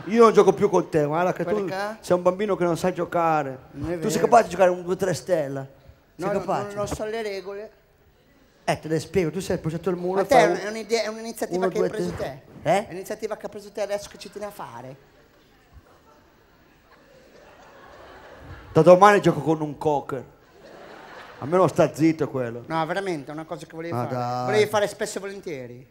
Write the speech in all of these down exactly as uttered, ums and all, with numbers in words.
Io non gioco più con te, guarda che Perché? tu sei un bambino che non sai giocare. Non è Tu sei vero. capace di giocare un due tre stella? Sei No, capace? non, non so le regole. Eh, te le spiego, tu sei appoggiato al muro Ma e te fai è un- un- è un'idea, è un'iniziativa uno, che hai due, preso tre. te? Eh? È un'iniziativa che hai preso te adesso che ci tieni a fare? Da domani gioco con un cocker. Almeno sta zitto quello. No, veramente, è una cosa che volevi Ma fare. dai. Volevi fare spesso e volentieri.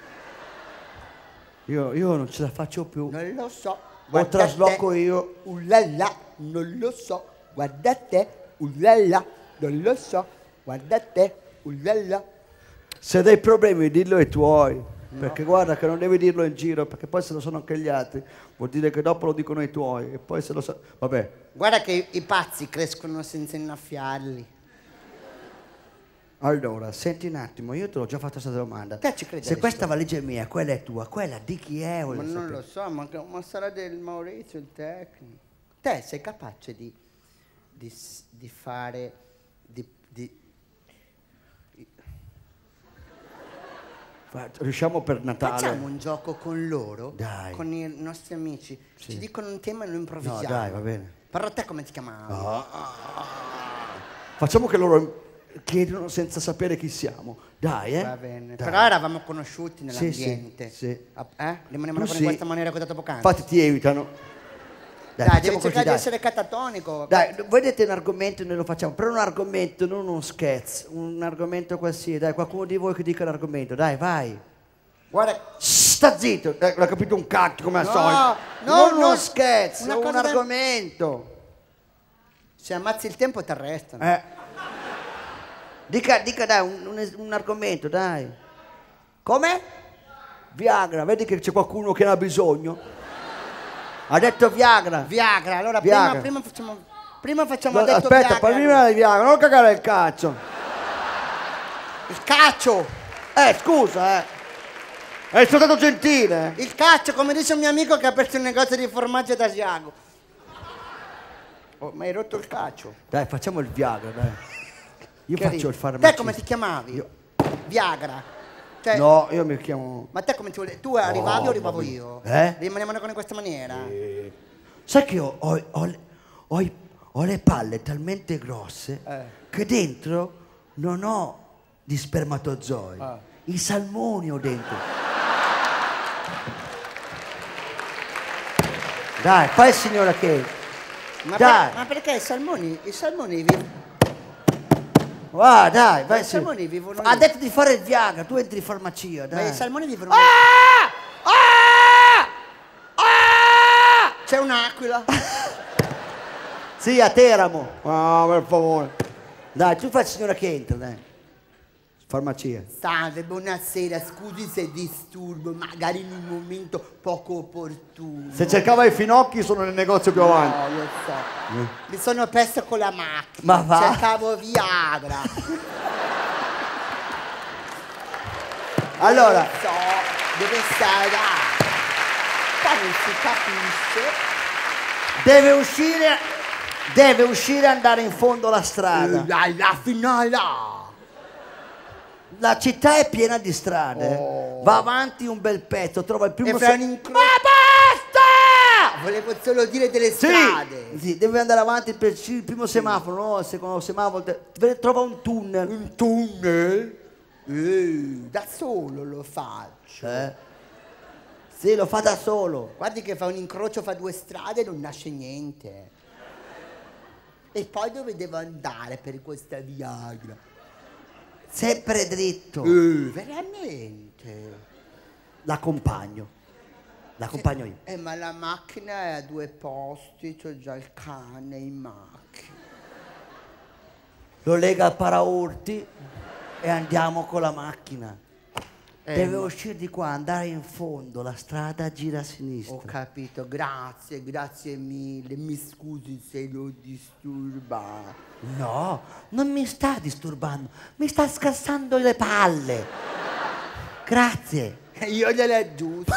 Io, io non ce la faccio più. Non lo so. O guarda trasloco te. io. Ullala, non lo so. Guarda te. Ullala, non lo so. Guarda te. Ullala. Se hai dei problemi dillo ai tuoi. Perché guarda che non devi dirlo in giro, perché poi se lo sanno anche gli altri, vuol dire che dopo lo dicono ai tuoi. E poi se lo sa. Vabbè. Guarda che i, i pazzi crescono senza innaffiarli. Allora, senti un attimo, io te l'ho già fatta questa domanda. Te ci credi Se adesso? questa valigia è mia, quella è tua, quella di chi è? Ma voglio non sapere. lo so, ma, ma sarà del Maurizio il tecnico. Te sei capace di, di, s- di fare... Di, di- Fa- Riusciamo per Natale? Facciamo un gioco con loro? Dai. Con i nostri amici? Sì. Ci dicono un tema e lo improvvisiamo. No, dai, va bene. Però te come ti chiamavi? Facciamo che loro chiedono senza sapere chi siamo. Dai, eh? Va bene. Dai. Però eravamo conosciuti Sì, nell'ambiente. sì, sì. Ah, Eh? Rimaniamo Tu con sì. questa maniera che ho dato poc'anzi. Infatti ti evitano. Dai, Dai, facciamo devi così, cercare di dai. essere catatonico. Dai, vedete un argomento e noi lo facciamo, però un argomento, non uno scherzo, un argomento qualsiasi, dai, qualcuno di voi che dica l'argomento, dai, vai. Guarda, Sta zitto, eh, l'ha capito un cacchio come al No, solito. no, non uno no, scherzo, una un cosa da- argomento. se ammazzi il tempo ti arrestano. Eh. Dica, dica dai, un, un- un argomento, dai. Come? Viagra, vedi che c'è qualcuno che ne ha bisogno? Ha detto Viagra. Viagra, allora Viagra. Prima, prima facciamo... Prima facciamo No, ha detto aspetta, Viagra. prima di Viagra, non cagare il cazzo. Il caccio! Eh, scusa, eh. È stato gentile. Il caccio, come dice un mio amico che ha aperto un negozio di formaggio ad Asiago. Oh, ma hai rotto il caccio. Dai, facciamo il Viagra, dai. Io Che faccio ridi? il farmacista. Te come ti chiamavi? Io- Viagra. Cioè, No, io mi chiamo... Ma te come ti vuole... Tu arrivavi Oh, o arrivavo vabbè. io? Eh? Rimaniamo con questa maniera? Sai che ho, ho- ho le- ho i- ho le palle talmente grosse Eh. che dentro non ho di spermatozoi. Ah. I salmoni ho dentro. Dai, fai il signore che... Ma, Dai. per- ma perché i salmoni... I salmoni vivono... Va, dai, vai. i sì. salmoni vivono Ha lì. detto di fare il Viagra, tu entri in farmacia, Ma dai. i salmoni vivono... Ah! Ah! Ah! C'è un'aquila. Sì, a Teramo. Ah, per favore. Dai, tu fai il signore che entra, dai. Farmacia. Salve, buonasera, scusi se disturbo, magari in un momento poco opportuno. Se cercava i finocchi sono nel negozio più avanti. No, lo so. Mi sono perso con la macchina. Ma va. Cercavo Viagra. Allora, Non so dove sarà. Poi non si capisce. deve uscire, deve uscire e andare in fondo alla strada. La, la finale. La città è piena di strade. Oh. Va avanti un bel pezzo, trova il primo... E fra un incrocio- Ma basta! Volevo solo dire delle Sì, strade. sì, deve andare avanti per il primo semaforo, no? Il secondo semaforo, te- trova un tunnel. Un tunnel? Eh, da solo lo faccio. Eh? Sì, lo fa da solo. Guardi che fa un incrocio fra due strade e non nasce niente. E poi dove devo andare per questa Viagra? Sempre dritto. Eh, veramente? L'accompagno. L'accompagno io. Eh, ma la macchina è a due posti, c'ho già il cane in macchina. Lo lega al paraurti e andiamo con la macchina. Eh, Deve ma- uscire di qua, andare in fondo, la strada gira a sinistra. Ho capito, grazie, grazie mille. Mi scusi se l'ho disturbato. No, non mi sta disturbando, mi sta scassando le palle. Grazie. Io gliele aggiusto.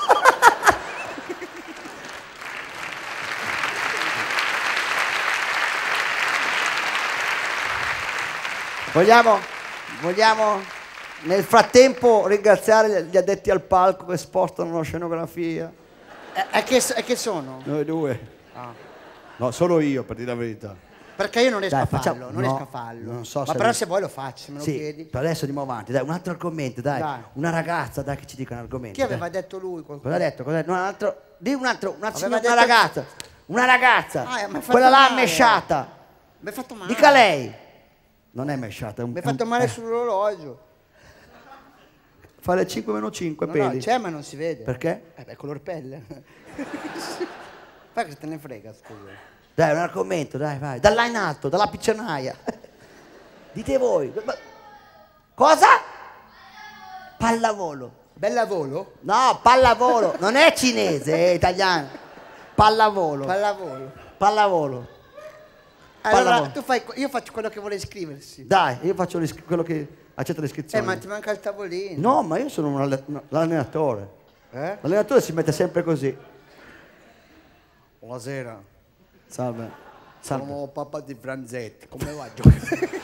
Vogliamo, vogliamo nel frattempo ringraziare gli addetti al palco che spostano la scenografia. E, e che, e che sono? Noi due. Ah. No, solo io, per dire la verità. Perché io non riesco Dai, a farlo, facciamo- non no, riesco a farlo. non so Ma se però lui- se vuoi lo faccio, se me lo Sì, chiedi. per adesso andiamo avanti, dai, un altro argomento, dai. Dai. Una ragazza, dai, che ci dica un argomento. Chi aveva dai. detto lui? qualcuno? Cosa ha detto? Cosa ha detto? No, un altro. Di un altro, una, Aveva signora- detto- una ragazza. Una ragazza. Ah, mi hai fatto quella là male. mesciata. Mi hai fatto male. Dica lei. Non è mesciata, è un Mi hai è un- fatto male eh, sull'orologio. Fa le cinque meno cinque No, peli. no, c'è ma non si vede. Perché? Eh beh, color pelle. Fai che te ne frega, scusa. Dai, un argomento, dai, vai. Da là in alto, dalla piccionaia. Dite voi. Ma- Cosa? Pallavolo. Bellavolo? No, pallavolo. Non è cinese, è italiano. Pallavolo. Pallavolo. Pallavolo. Allora, Pallavolo. tu fai, io faccio quello che vuole iscriversi. Dai, io faccio l'is- quello che accetta Eh, l'iscrizione. ma ti manca il tavolino. No, ma io sono un alle- un- l'allenatore. Eh? L'allenatore si mette sempre così. Buonasera. Salve. Salve. Sono papà di Franzetti. Come va a giocare?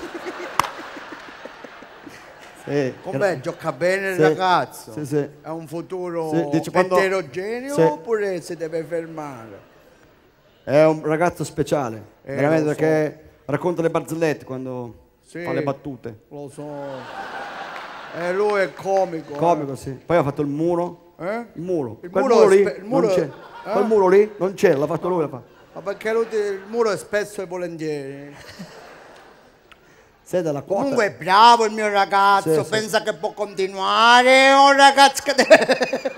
Sì. Com'è? Gioca bene il Sì. ragazzo? Sì, sì. È un futuro Sì, dice quando- eterogeneo Sì. oppure si deve fermare? È un ragazzo speciale. Eh, veramente lo so. perché racconta le barzellette quando Sì. fa le battute. Lo so. E lui è comico. eh. Comico, sì. Poi ha fatto il muro. Eh? Il muro. Il Quel muro muro, è lì spe- il muro non c'è. è- Quel eh? muro lì non c'è, l'ha fatto lui. L'ha fatto. Ma perché lui, il muro è spesso e volentieri. Sei dalla quota. Comunque è bravo il mio ragazzo, Sì, sì. pensa che può continuare, è un ragazzo che deve...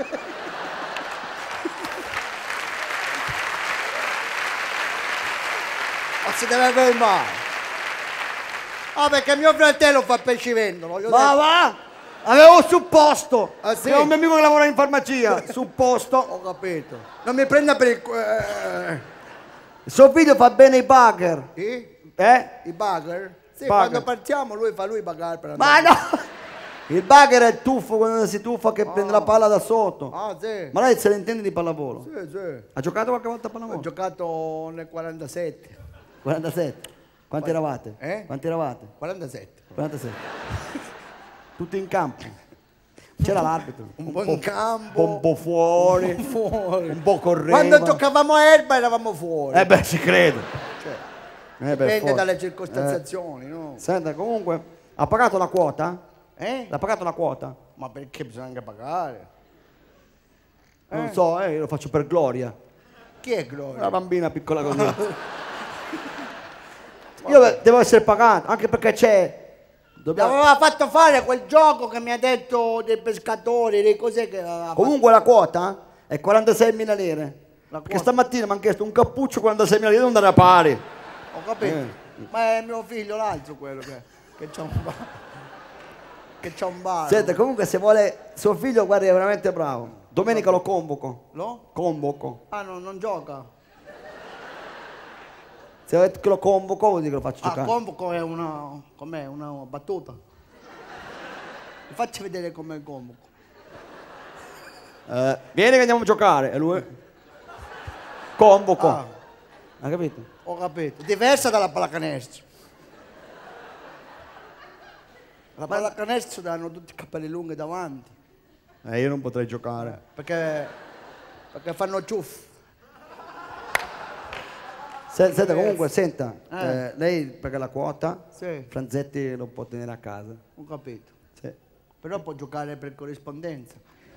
Ma si deve fermare. Ah, perché mio fratello fa pescivendolo. gli ho Ma detto- va! Avevo un supposto! Ah, sì? C'è un mio amico che lavora in farmacia. Supposto. Ho capito. Non mi prenda per il... cu- eh, Il suo figlio fa bene i bugger. I? Eh? I bugger? Sì, Bugger. quando partiamo lui fa lui i bugger per Ma andare. no! Il bugger è il tuffo quando si tuffa che prende la palla da sotto. Ah, sì. Ma lei se ne intende di pallavolo? Sì, sì. Ha giocato qualche volta a Ho pallavolo? giocato nel quarantasette. quarantasette. Quanti eravate? Eh? Quanti eravate? quarantasette. quarantasette. Tutti in campo. C'era l'arbitro. Un po' in campo. Un po' fuori. Fuori. Un po' correva. Quando giocavamo a erba eravamo fuori. Eh beh, ci credo. Cioè, Eh, per dipende forza. dalle circostanziazioni, no? Senta, comunque, ha pagato la quota? Eh? L'ha pagato la quota? Ma perché bisogna anche pagare? Non so, eh, io lo faccio per Gloria. Chi è Una Gloria? bambina piccola così. Io devo essere pagato, anche perché c'è... Mi Dobbiamo... aveva fatto fare quel gioco che mi ha detto dei pescatori, dei cos'è che aveva fatto? Comunque la quota è quarantaseimila lire. La Perché quota? stamattina mi hanno chiesto un cappuccio quarantaseimila lire, non andare a pari. Ho capito. Eh. Ma è mio figlio l'altro quello che, che c'ha un bar. Che c'ha un bar. Senta, comunque se vuole suo figlio, guardi, è veramente bravo. Domenica lo convoco. No? Convoco. Ah, no, non gioca. Se volete che lo convoco, vuol dire che lo faccio Ah, giocare. convoco è una... com'è? Una battuta. Mi faccia vedere com'è il convoco. Eh, vieni che andiamo a giocare. E lui... Convoco. Ah. Ha capito? Ho capito. Diversa dalla pallacanestro. La pallacanestro hanno tutti i capelli lunghi davanti. Eh, io non potrei giocare. Perché, perché fanno ciuff. Se- Senta, comunque, senta, Eh. eh, lei paga la quota, Sì. Franzetti lo può tenere a casa. Ho capito. Sì. Però può giocare per corrispondenza.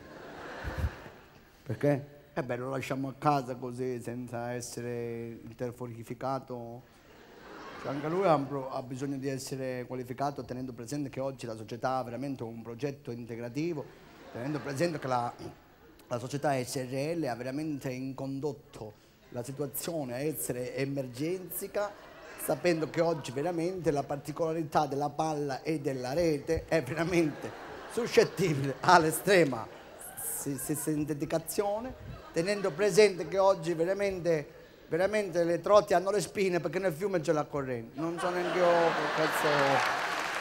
Perché? E beh, lo lasciamo a casa così, senza essere interforificato. Cioè, anche lui ha, un pro- ha bisogno di essere qualificato, tenendo presente che oggi la società ha veramente un progetto integrativo, tenendo presente che la, la società S R L ha veramente incondotto la situazione a essere emergenzica, sapendo che oggi veramente la particolarità della palla e della rete è veramente suscettibile all'estrema si- si- sinteticazione, tenendo presente che oggi veramente, veramente le trotti hanno le spine perché nel fiume c'è la corrente. Non so neanche io che cazzo...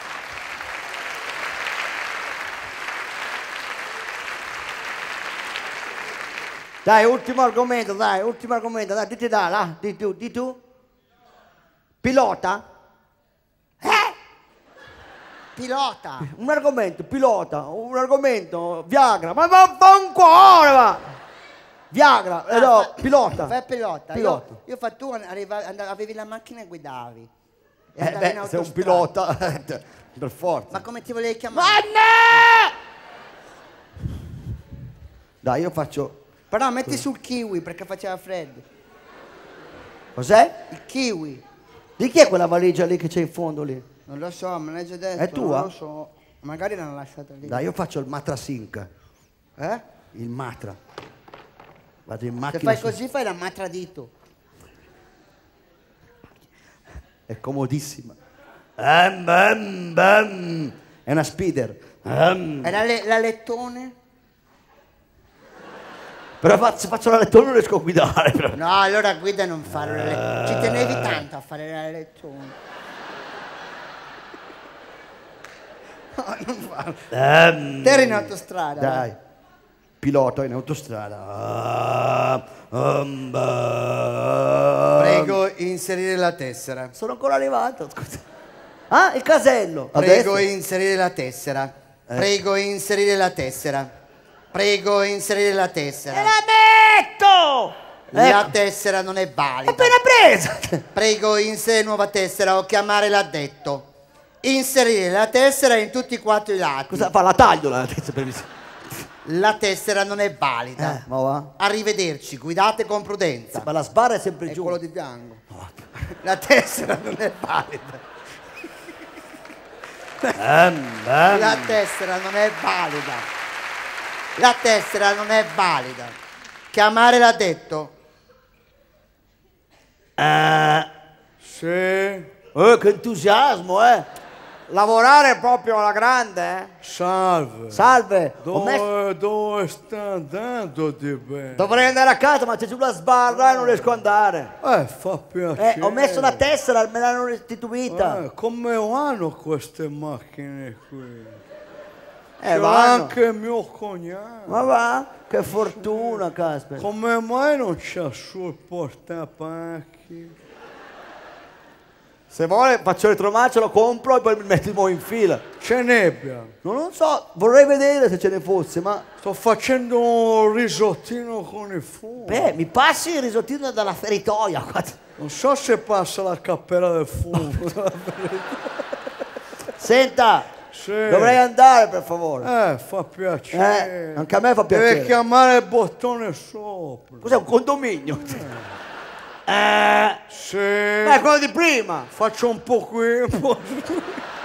Dai, ultimo argomento, dai, ultimo argomento, dai, dite dai, là, di tu, di tu. Pilota? Eh? Pilota! Un argomento, pilota, un argomento, Viagra, ma va va un cuore, va! Viagra, eh, Ah, no, fa- pilota. Fai pilota. Pilota. Io, io fa tu arriva- and- avevi la macchina e guidavi. E Eh, andavi in beh, sei un autostrada. pilota, per forza. Ma come ti volevi chiamare? Dai, io faccio... Però metti sul kiwi perché faceva freddo. Cos'è? Il kiwi. Di chi è quella valigia lì che c'è in fondo lì? Non lo so, me l'hai già detto. È tua? Non lo so. Magari l'hanno lasciata lì. Dai, io faccio il Matra Sync. Eh? Il Matra. Vado in Se macchina. fai su- così fai la matradito. È comodissima. Ehm, bam, bam. È una speeder. Ehm. E la, le- la lettone? Però fa- se faccio la lettone non riesco a guidare. però. No, allora guida e non fare la lettone. Ci tenevi tanto a fare la lettone. No, non farlo. Ehm. Te eri in autostrada. Dai. Pilota in autostrada. Ah, um, bam. Prego inserire la tessera. Sono ancora arrivato. Scusa. Ah, il casello. Prego Adesso? inserire la tessera. Prego inserire la tessera. Prego inserire la tessera. E la metto! La Ecco. tessera non è valida. L'ho appena presa. Prego inserire nuova tessera o chiamare l'addetto. Inserire la tessera in tutti e quattro i lati. Cosa fa? La taglio la testa per mi- La tessera non è valida. Eh, ma va. Arrivederci, guidate con prudenza. Ma la sbarra è sempre È giù. quello di fianco. La tessera non è valida. Ehm, ehm. La tessera non è valida. La tessera non è valida. Chiamare l'addetto. Eh, Sì. eh, che entusiasmo, eh. Lavorare proprio alla grande, eh. Salve. Salve. Ho messo- Dove, dove sta andando di bene? Dovrei andare a casa, ma c'è giù la sbarra e non riesco ad andare. Eh, fa piacere. Eh, ho messo la tessera, me l'hanno restituita. Eh, come vanno queste macchine qui? Eh, C'è vanno. anche mio cognato. Ma va, che fortuna, caspita. Come mai non c'ha sul portapacchi? Se vuole faccio il retromarcia, lo compro e poi mi metto di nuovo in fila. C'è nebbia. Non lo so, vorrei vedere se ce ne fosse, ma... Sto facendo un risottino con il fumo. Beh, mi passi il risottino dalla feritoia. guarda. Non so se passa la cappella del fumo. Senta, Sì. dovrei andare per favore. Eh, fa piacere. Eh, anche a me fa Deve piacere. chiamare il bottone sopra. Cos'è un condominio? Eh, Sì. beh, quello di prima. Faccio un po' qui, un po'